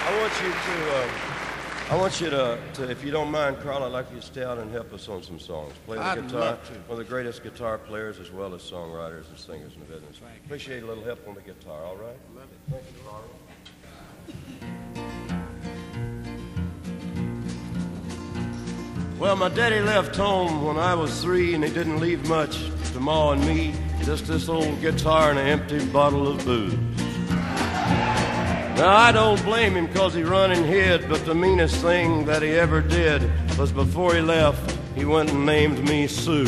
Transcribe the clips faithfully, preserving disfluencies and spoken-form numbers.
I want you to, um, I want you to, to, if you don't mind, Carl, I'd like you to stay out and help us on some songs. Play the I'd guitar. love to. One of the greatest guitar players as well as songwriters and singers in the business. Thank you. Appreciate a little help on the guitar, all right? Love it. Thank you, Carl. Well, my daddy left home when I was three, and he didn't leave much to Ma and me, just this old guitar and an empty bottle of booze. Now, I don't blame him because he run and hid, but the meanest thing that he ever did was before he left, he went and named me Sue.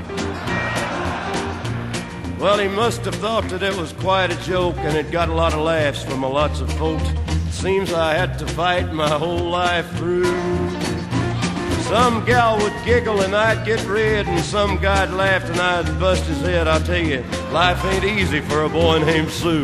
Well, he must have thought that it was quite a joke, and it got a lot of laughs from a lots of folks. Seems I had to fight my whole life through. Some gal would giggle and I'd get red, and some guy'd laugh and I'd bust his head. I'll tell you, life ain't easy for a boy named Sue.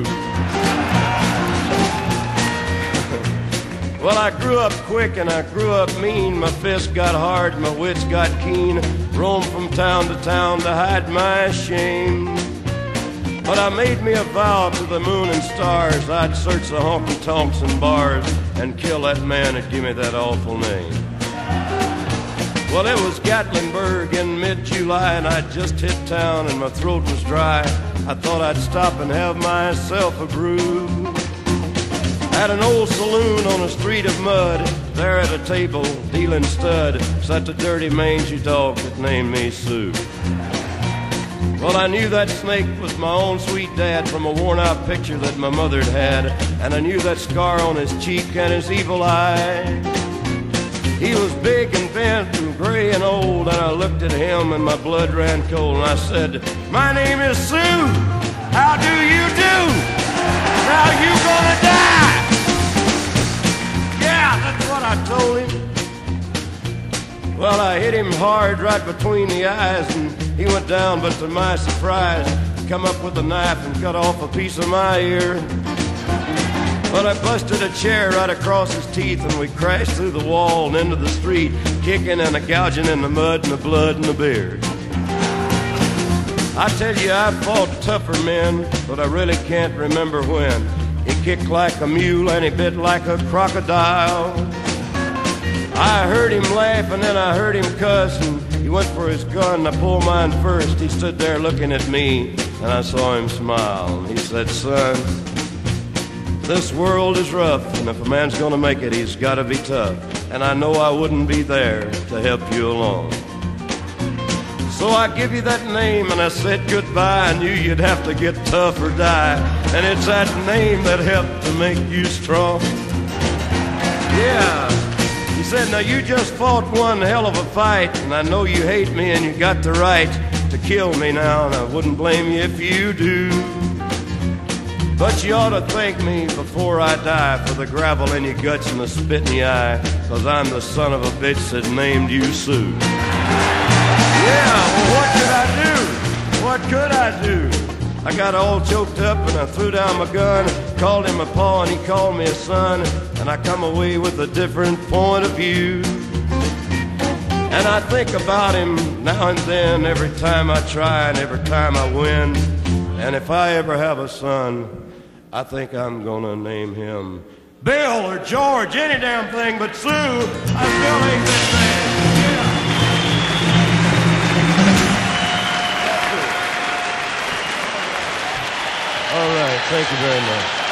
Well, I grew up quick and I grew up mean. My fists got hard, my wits got keen. Roamed from town to town to hide my shame. But I made me a vow to the moon and stars, I'd search the honky-tonks and bars and kill that man that gave me that awful name. Well, it was Gatlinburg in mid-July, and I'd just hit town and my throat was dry. I thought I'd stop and have myself a brew. At an old saloon on a street of mud, there at a table, dealing stud, sat the dirty mangy dog that named me Sue. Well, I knew that snake was my own sweet dad from a worn-out picture that my mother'd had, and I knew that scar on his cheek and his evil eye. He was big and bent and gray and old, and I looked at him and my blood ran cold, and I said, "My name is Sue. How do you do? Now you gonna die." Yeah, that's what I told him. Well, I hit him hard right between the eyes, and he went down, but to my surprise, he come up with a knife and cut off a piece of my ear. But I busted a chair right across his teeth, and we crashed through the wall and into the street, kicking and a gouging in the mud and the blood and the beard. I tell you, I fought tougher men, but I really can't remember when. He kicked like a mule and he bit like a crocodile. I heard him laugh and then I heard him cuss, and he went for his gun. I pulled mine first. He stood there looking at me, and I saw him smile. He said, "Son, this world is rough, and if a man's gonna make it, he's gotta be tough. And I know I wouldn't be there to help you along. So I give you that name, and I said goodbye. I knew you'd have to get tough or die, and it's that name that helped to make you strong." Yeah, he said, "Now you just fought one hell of a fight, and I know you hate me and you got the right to kill me now, and I wouldn't blame you if you do. But you ought to thank me before I die for the gravel in your guts and the spit in your eye, 'cause I'm the son of a bitch that named you Sue." Yeah, well, what could I do? What could I do? I got all choked up and I threw down my gun, called him a pa and he called me a son, and I come away with a different point of view. And I think about him now and then, every time I try and every time I win. And if I ever have a son, I think I'm gonna name him Bill or George, any damn thing but Sue. I still hate this thing. Yeah. All right, thank you very much.